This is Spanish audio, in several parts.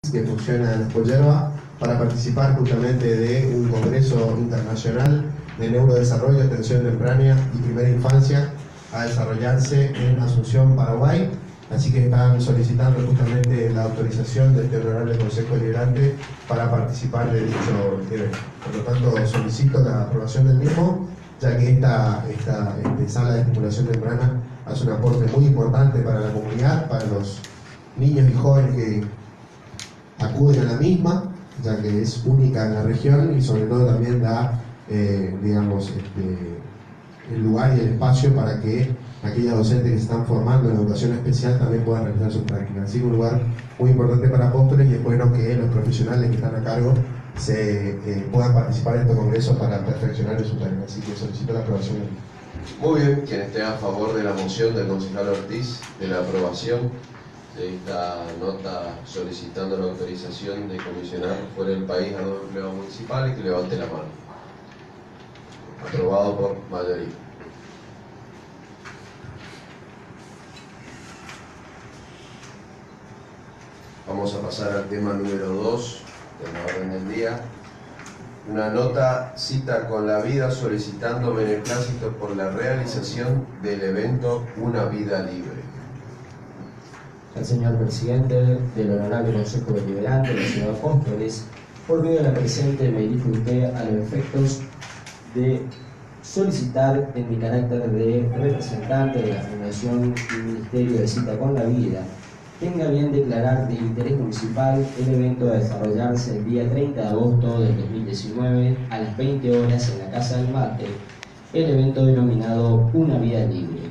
que funciona en Espollerba para participar justamente de un congreso internacional de neurodesarrollo, atención temprana y primera infancia a desarrollarse en Asunción, Paraguay. Así que están solicitando justamente la autorización de este honorable Consejo Deliberante para participar de dicho evento. Por lo tanto, solicito la aprobación del mismo, ya que esta sala de estimulación temprana hace un aporte muy importante para la comunidad, para los niños y jóvenes que acuden a la misma, ya que es única en la región y sobre todo también da, digamos, el lugar y el espacio para que aquellas docentes que se están formando en educación especial también puedan realizar sus prácticas. Así que un lugar muy importante para Apóstoles, y es bueno que los profesionales que están a cargo puedan participar en estos congresos para perfeccionar su tarea. Así que solicito la aprobación. Muy bien, quien esté a favor de la moción del concejal Ortiz de la aprobación de esta nota solicitando la autorización de comisionar fuera del país a 2 empleados municipales, que levante la mano. Aprobado por mayoría. Vamos a pasar al tema número 2 de la orden del día. Una nota cita con la vida solicitando beneplácito por la realización del evento Una Vida Libre. Al señor presidente del Honorable Consejo Deliberante de la Ciudad de Apóstoles, por medio de la presente me dirijo a usted a los efectos de solicitar en mi carácter de representante de la Fundación y Ministerio de Cita con la Vida, tenga bien declarar de interés municipal el evento a desarrollarse el día 30 de agosto del 2019 a las 20 horas en la Casa del Mate, el evento denominado Una Vida Libre.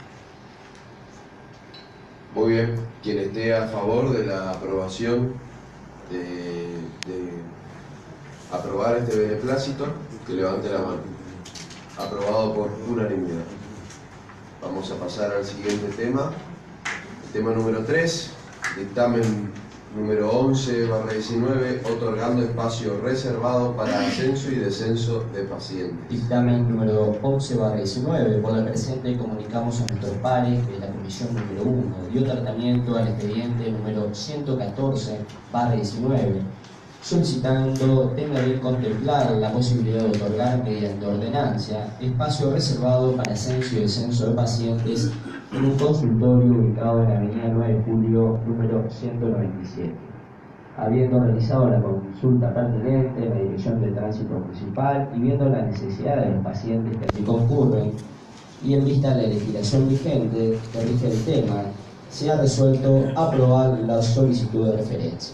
Muy bien, quien esté a favor de la aprobación de aprobar este beneplácito, que levante la mano. Aprobado por unanimidad. Vamos a pasar al siguiente tema. El tema número 3, dictamen número 11/19, otorgando espacio reservado para ascenso y descenso de pacientes. Dictamen número 11/19, por la presente comunicamos a nuestros pares que la Comisión número 1 dio tratamiento al expediente número 114/19, solicitando tenga bien contemplar la posibilidad de otorgar mediante ordenancia espacio reservado para ascenso y descenso de pacientes en un consultorio ubicado en la avenida 9 de Julio, número 197. Habiendo realizado la consulta pertinente en la Dirección de Tránsito Municipal y viendo la necesidad de los pacientes que aquí concurren, y en vista de la legislación vigente que rige el tema, se ha resuelto aprobar la solicitud de referencia.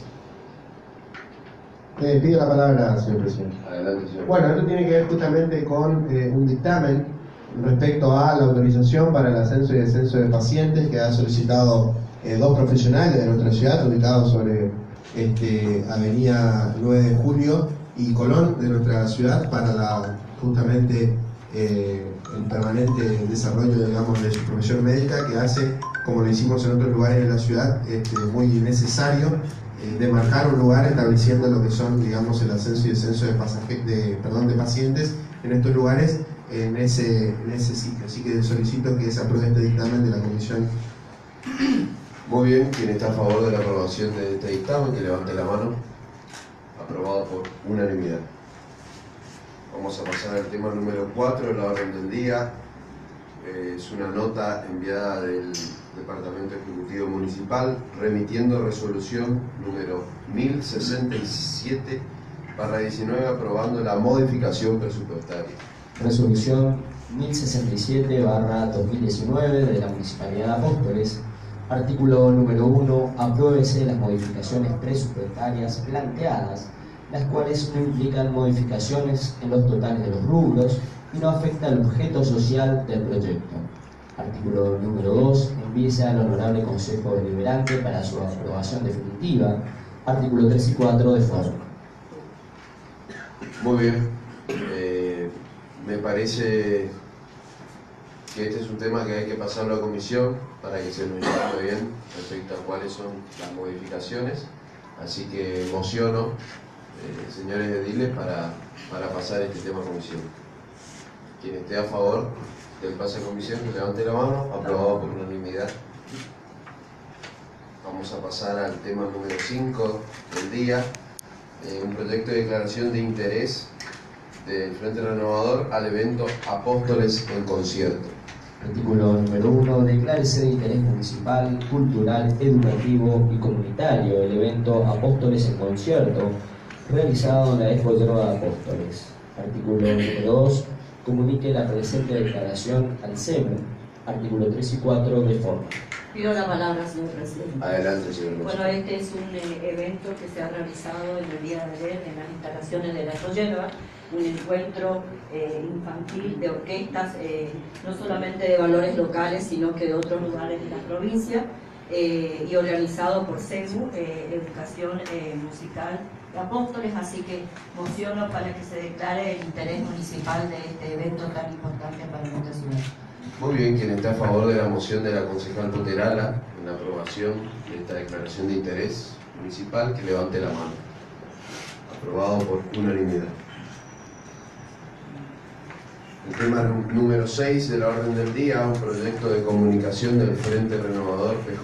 Pido la palabra, señor presidente. Adelante, señor. Bueno, esto tiene que ver justamente con un dictamen respecto a la autorización para el ascenso y descenso de pacientes que ha solicitado 2 profesionales de nuestra ciudad, ubicados sobre avenida 9 de Julio y Colón de nuestra ciudad, para justamente el permanente desarrollo, digamos, de su profesión médica, que hace, como lo hicimos en otros lugares de la ciudad, muy necesario demarcar un lugar estableciendo lo que son, digamos, el ascenso y descenso de pacientes en estos lugares, en ese sitio. Así que solicito que se apruebe este dictamen de la comisión. Muy bien, quien está a favor de la aprobación de este dictamen, que levante la mano. Aprobado por unanimidad. Vamos a pasar al tema número 4 de la orden del día. Es una nota enviada del Departamento Ejecutivo Municipal remitiendo resolución número 1067/19 aprobando la modificación presupuestaria. Resolución 1067/2019 de la Municipalidad de Apóstoles. Artículo número 1. Apruébese las modificaciones presupuestarias planteadas, las cuales no implican modificaciones en los totales de los rubros y no afecta al objeto social del proyecto. Artículo número 2. Envíese al Honorable Consejo Deliberante para su aprobación definitiva. Artículo 3 y 4 de forma. Muy bien. Me parece que este es un tema que hay que pasarlo a comisión para que se nos informe bien respecto a cuáles son las modificaciones. Así que mociono, señores ediles, para pasar este tema a comisión. Quien esté a favor del pase a comisión, que levante la mano. Aprobado por unanimidad. Vamos a pasar al tema número 5 de del día, un proyecto de declaración de interés del Frente Renovador al evento Apóstoles en Concierto. Artículo número 1. Declárese de interés municipal, cultural, educativo y comunitario el evento Apóstoles en Concierto, realizado en la Expo Yerba de Apóstoles. Artículo número 2. Comunique la presente declaración al SEMU. Artículo 3 y 4 de forma. Pido la palabra, señor presidente. Adelante, señor Bueno, González. este es un evento que se ha realizado en el día de ayer en las instalaciones de la Expo, un encuentro infantil de orquestas, no solamente de valores locales, sino que de otros lugares de la provincia, y organizado por SEMU, Educación Musical de Apóstoles, así que mociono para que se declare el interés municipal de este evento tan importante para nuestra ciudad. Muy bien, quien está a favor de la moción de la concejal Poterala en la aprobación de esta declaración de interés municipal, que levante la mano. Aprobado por unanimidad. El tema número 6 de la orden del día, un proyecto de comunicación del Frente Renovador